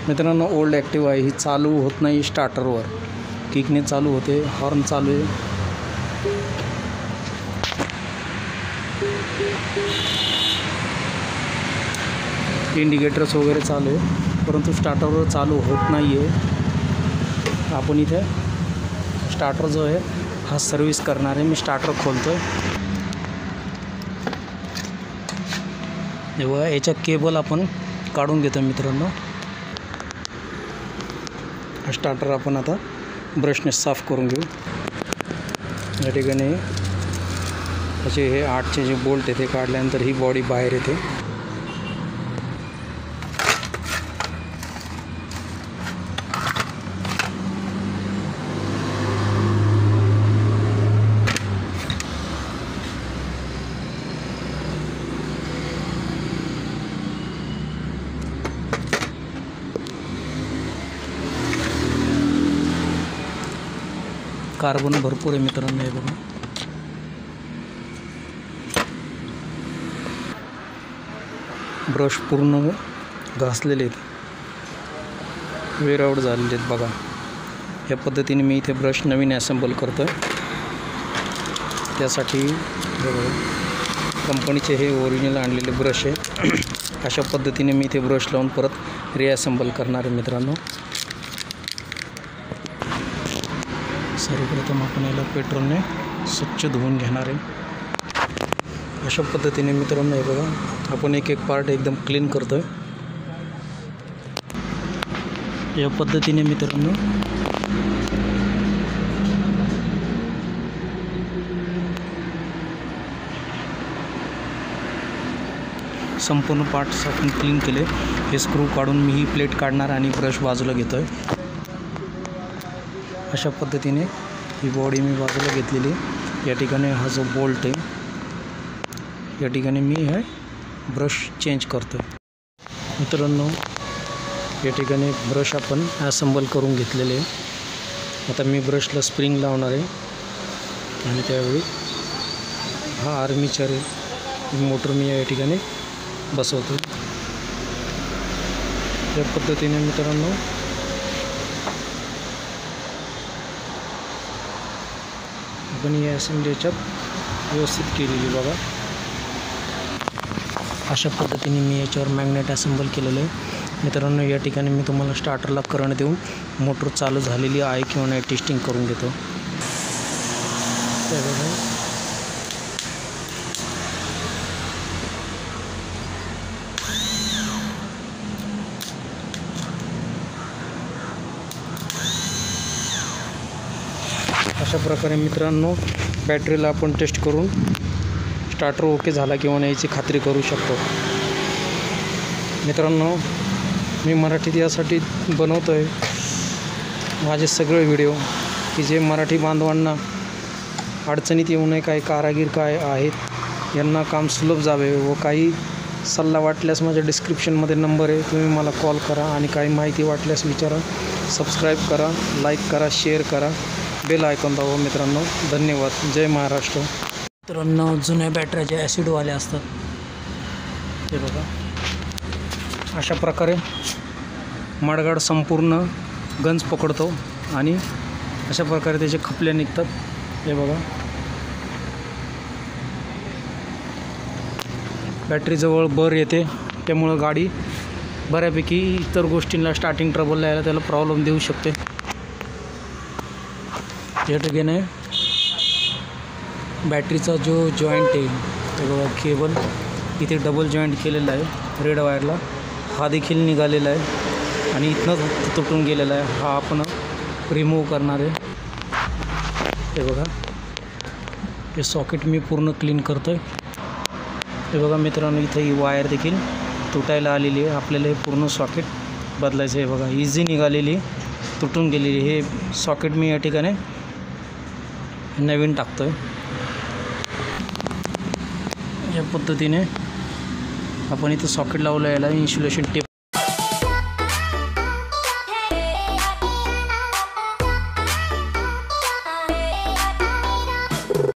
मित्रांनो old Activa आहे ही, चालू होत नाही स्टार्टरवर, किकने चालू होते, हॉर्न चालू आहे, इंडिकेटर्स वगैरे चालू आहे, परंतु स्टार्टरवर चालू होत नाही आहे। आपण इथे स्टार्टर जो आहे हा सर्विस करणार आहे। मी स्टार्टर खोलतो आहे, तेव्हा याच्या केबल आपण काढून घेतो मित्रांनो। हा स्टार्टर आपण आता ब्रशने साफ करून घेऊ। या ठिकाणी असे हे 8चे जे बोल्ट आहे ते काढल्यानंतर ही बॉडी बाहेर येते। कार्बन भरपूर आहे मित्रांनो, हे बघा। ब्रश पूर्ण घासलेले आहेत, वेअर आउट झालेले आहेत बघा। या पद्धतीने मी इथे ब्रश नवीन असेंबल करतो आहे। त्यासाठी कंपनीचे हे ओरिजिनल आणलेले ब्रश आहे। अशा पद्धतीने मी इथे ब्रश लावून परत रिअसेंबल करणार आहे मित्रांनो। सर्वप्रथम आपण याला पेट्रोलने स्वच्छ धुवून घेणार आहे। अशा पद्धतीने मित्रांनो हे बघा, आपण एक एक पार्ट एकदम क्लीन करतोय। या पद्धतीने मित्रांनो संपूर्ण पार्ट्स आपण क्लीन केले। हे स्क्रू काढून मी ही प्लेट काढणार आणि ब्रश बाजूला घेतोय। अशा पद्धतीने ही बॉडी मी बाजूला घेतलेली। या ठिकाणी हा जो बोल्ट आहे, या ठिकाणी मी हे ब्रश चेंज करतो मित्रांनो। या ठिकाणी ब्रश आपण असेंबल करून घेतलेले आहे। आता मी ब्रशला स्प्रिंग लावणार आहे आणि त्यावेळी हा आर्मीचर आहे, मोटर मी या ठिकाणी बसवतो। या पद्धतीने मित्रांनो आपण ही असेंबली याच्यात व्यवस्थित केलेली बघा। अशा पद्धतीने मी याच्यावर मॅग्नेट असेंबल केलेलं आहे मित्रांनो। या ठिकाणी मी तुम्हाला स्टार्टरला करंट देऊन मोटर चालू झालेली आहे किंवा नाही टेस्टिंग करून घेतो। अशा प्रकारे मित्रांनो बॅटरीला आपण टेस्ट करून स्टार्टर ओके झाला किंवा नाही याची खात्री करू शकतो मित्रांनो। मी मराठीत यासाठी बनवतो आहे माझे सगळे व्हिडिओ की जे मराठी बांधवांना अडचणीत येऊ नये। काही कारागीर काय आहेत यांना काम सुलभ जावे व काही सल्ला वाटल्यास माझ्या डिस्क्रिप्शनमध्ये नंबर आहे, तुम्ही मला कॉल करा आणि काही माहिती वाटल्यास विचारा। सबस्क्राईब करा, लाईक करा, शेअर करा, बेल आयकॉन दाबा मित्रांनो। धन्यवाद। जय महाराष्ट्र। मित्रांनो जुन्या बॅटऱ्या ज्या ॲसिडवाल्या असतात ते बघा, अशा प्रकारे मडगाड संपूर्ण गंज पकडतो आणि अशा प्रकारे त्याचे खपल्या निघतात। हे बघा, बॅटरीजवळ बर येते, त्यामुळं गाडी बऱ्यापैकी इतर गोष्टींना स्टार्टिंग ट्रबलला यायला त्याला प्रॉब्लेम देऊ शकते। या ठिकाणी बॅटरीचा जो जॉईंट आहे ते बघा, केबल इथे डबल जॉईंट केलेला आहे रेड वायरला, हा देखील निघालेला आहे आणि इथनं तुटून गेलेला आहे। हा आपण रिमूव्ह करणार आहे। हे बघा, हे सॉकेट मी पूर्ण क्लीन करतो आहे। हे बघा मित्रांनो, इथे ही वायर देखील तुटायला आलेली आहे, आपल्याला हे पूर्ण सॉकेट बदलायचं आहे। बघा, इझी निघालेली, तुटून गेलेली, हे सॉकेट मी या ठिकाणी नवीन टाकतो आहे। या पद्धतीने आपण इथे सॉकेट लावलं, याला इन्सुलेशन टेप